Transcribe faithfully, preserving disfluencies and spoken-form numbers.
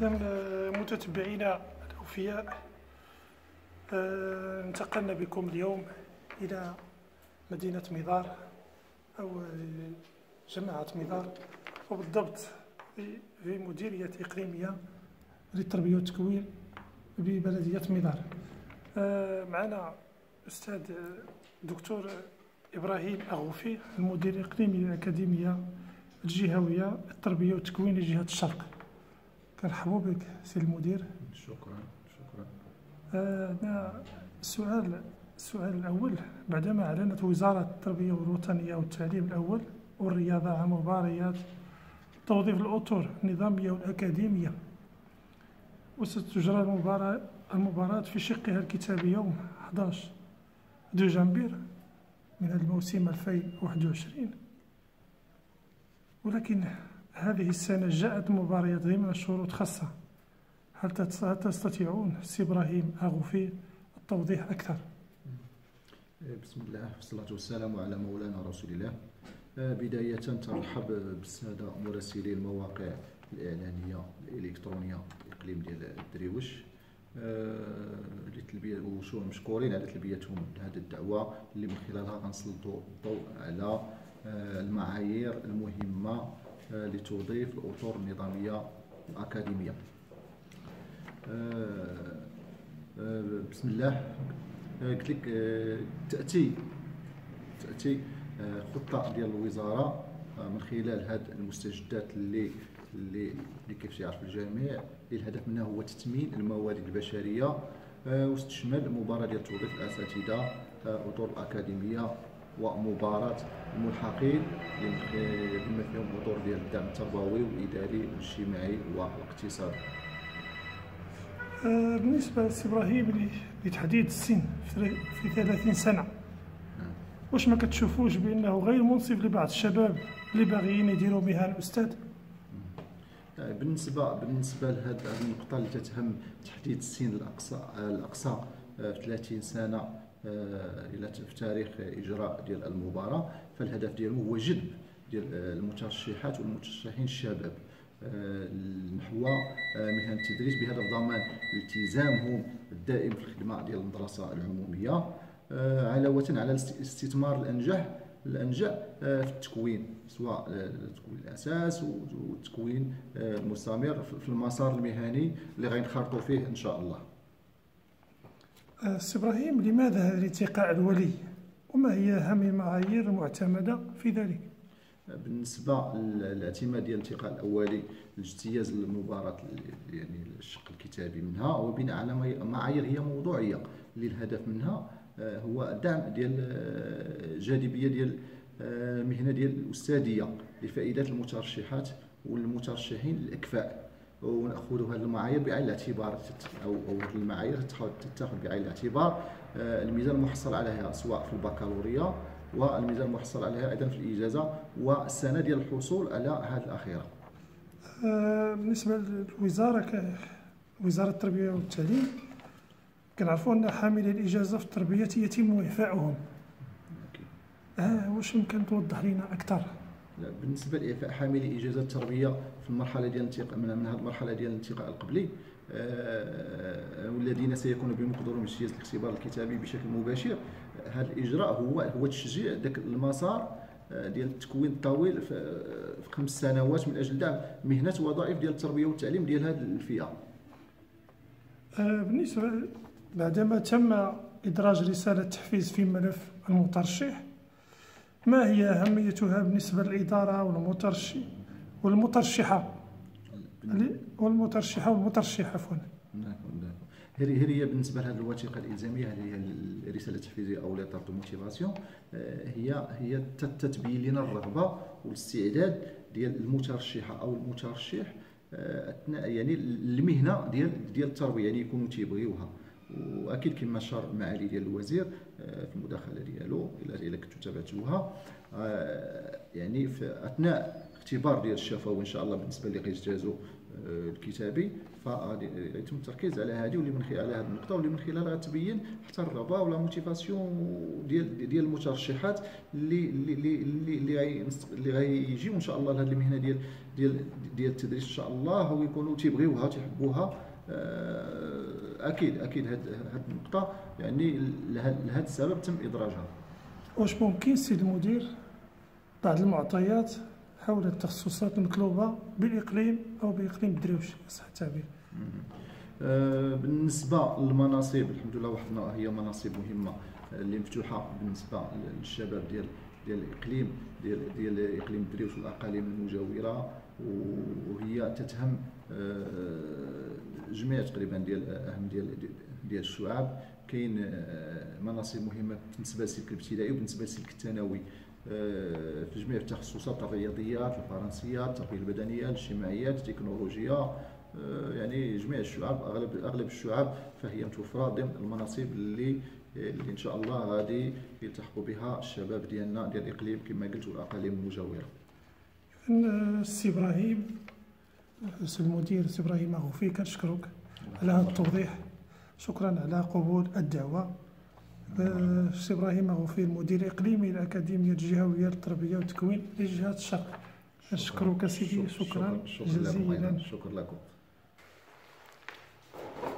إذا متتبعينا الأوفياء، آه، انتقلنا بكم اليوم إلى مدينة مضار أو جماعة مضار، وبالضبط في مديرية إقليمية للتربية والتكوين ببلدية مضار. آه، معنا أستاذ دكتور إبراهيم أغوفي، المدير الإقليمي للأكاديمية الجهوية للتربية والتكوين لجهة الشرق. كنرحبوا بك سي المدير. شكرا شكرا. آه السؤال السؤال الأول، بعدما أعلنت وزارة التربية الوطنية والتعليم الأول والرياضة عن مباريات توظيف الأطر النظامية والأكاديمية، وستجرى المباراة المباراة في شقها الكتابي يوم أحد عشر دجنبر من الموسم ألفين وواحد وعشرين، ولكن هذه السنة جاءت المباريات ضمن شروط خاصة. هل تستطيعون سي إبراهيم أغوفي التوضيح أكثر؟ بسم الله والصلاة والسلام على مولانا رسول الله. بداية ترحب بالسادة مراسلي المواقع الإعلانية الإلكترونية الإقليم ديال الدريوش، لتلبية وشو مشكورين على تلبيتهم لهذه الدعوة اللي من خلالها غنسلطوا الضوء على المعايير المهمة لتوظيف الأطر النظامية الأكاديمية. بسم الله. قلت لك تأتي تأتي خطة ديال الوزارة من خلال هاد المستجدات اللي اللي اللي كيف يعرف الجميع، اللي الهدف منها هو تثمين الموارد البشرية، وتشمل مباراة ديال توظيف الأساتذة أطر الأكاديمية ومباراة الملحقين بما فيهم أطر ديال الدعم التربوي والإداري والاجتماعي والاقتصادي. بالنسبة لسي إبراهيم لتحديد السن في ثلاثين سنة، واش ما كتشوفوش بأنه غير منصف لبعض الشباب اللي باغيين يديروا مهن أستاذ؟ بالنسبة بالنسبة لهذه النقطة اللي تتهم تحديد السن الأقصى الأقصى في ثلاثين سنة إلى في تاريخ إجراء ديال المباراة، فالهدف ديالو هو جذب ديال المترشحات والمترشحين الشباب نحو مهن التدريس، بهدف ضمان التزامهم الدائم في الخدمة ديال المدرسة العمومية، علاوة على الاستثمار الأنجح الأنجع في التكوين، سواء تكوين الأساس والتكوين المستمر في المسار المهني اللي غينخرطوا فيه إن شاء الله. سي إبراهيم، لماذا هذا الارتقاء الولي، وما هي أهم المعايير المعتمدة في ذلك؟ بالنسبة للاعتماد ديال الارتقاء الأولي لاجتياز المباراة، يعني الشق الكتابي منها، وبناء على معايير هي موضوعية اللي الهدف منها هو دعم ديال الجاذبية ديال المهنة ديال الأستاذية لفائدة المترشحات والمترشحين الأكفاء، ونأخذ هذه المعايير بعين الاعتبار، أو أو هذه المعايير تتاخذ بعين الاعتبار الميزان المحصل عليها سواء في البكالوريا والميزان المحصل عليها أيضا في الإجازة والسنة ديال الحصول على هذه الأخيرة. بالنسبة للوزارة وزارة التربية والتعليم، كنعرفوا أن حاملي الإجازة في التربية يتم إعفاؤهم. آه واش يمكن توضح لنا أكثر؟ بالنسبة لإعفاء حاملي إجازة التربية في المرحلة ديال الانتقاء من هذه المرحلة ديال الانتقاء القبلي، آه والذين سيكونوا بمقدورهم اجتياز الاختبار الكتابي بشكل مباشر، هذا الإجراء هو هو تشجيع ذاك المسار ديال التكوين الطويل في خمس سنوات من أجل دعم مهنة ووظائف ديال التربية والتعليم ديال هذه الفئة. آه بالنسبة بعدما تم إدراج رسالة تحفيز في ملف المترشح، ما هي أهميتها بالنسبة للإدارة والمترشح والمترشحة والمترشحة والمترشح عفوا؟ هذه هي بالنسبة لهذه الوثيقة الإلزامية، هذه هي الرسالة التحفيزية أو ليتر دو موتيفاسيون، هي هي تتبين لنا الرغبة والاستعداد ديال المترشحة أو المترشح أثناء يعني المهنة ديال ديال التربية، يعني يكونوا تيبغيوها. واكيد كما اشار معالي ديال الوزير في المداخله ديالو الى الى كنتو تابعتوها، يعني في اثناء اختبار ديال الشفوي ان شاء الله بالنسبه اللي غيجتازوا الكتابي، فيتم التركيز على هذه، واللي من خلال على هذه النقطه، واللي من خلالها تبين حتى الرغبه ولا موتيفاسيون ديال ديال المترشحات اللي اللي اللي اللي غي اللي غيجيو ان شاء الله لهذه المهنه ديال ديال ديال التدريس ان شاء الله، ويكونوا تيبغيوها تيحبوها. اكيد اكيد هذه النقطه يعني لهذا السبب تم ادراجها. واش ممكن سيد المدير بعض المعطيات حول التخصصات المطلوبه بالاقليم او باقليم الدريوش صح التعبير؟ بالنسبه للمناصب الحمد لله وحدنا هي مناصب مهمه اللي مفتوحه بالنسبه للشباب ديال ديال الاقليم ديال ديال اقليم الدريوش والاقاليم المجاوره، وهي تتهم جميع تقريبا ديال اهم ديال ديال الشعاب. كاين مناصب مهمه بالنسبه للسلك الابتدائي وبالنسبه للسلك الثانوي في جميع التخصصات، الرياضيات، الفرنسيات، التربيه البدنيه، الاجتماعيات، التكنولوجيا، يعني جميع الشعاب، اغلب اغلب الشعاب فهي متوفره ضمن المناصب اللي اللي ان شاء الله غادي يلتحقوا بها الشباب ديالنا ديال الاقليم كما قلت والاقاليم المجاوره. السي ابراهيم، السي المدير السي ابراهيم مغوفي، كنشكرك على هذا التوضيح، شكرا على قبول الدعوه. السي ابراهيم مغوفي المدير الاقليمي للاكاديميه الجهويه للتربيه والتكوين لجهه الشرق. نشكرك سيدي، شكرا جزيلا. شكرا لكم.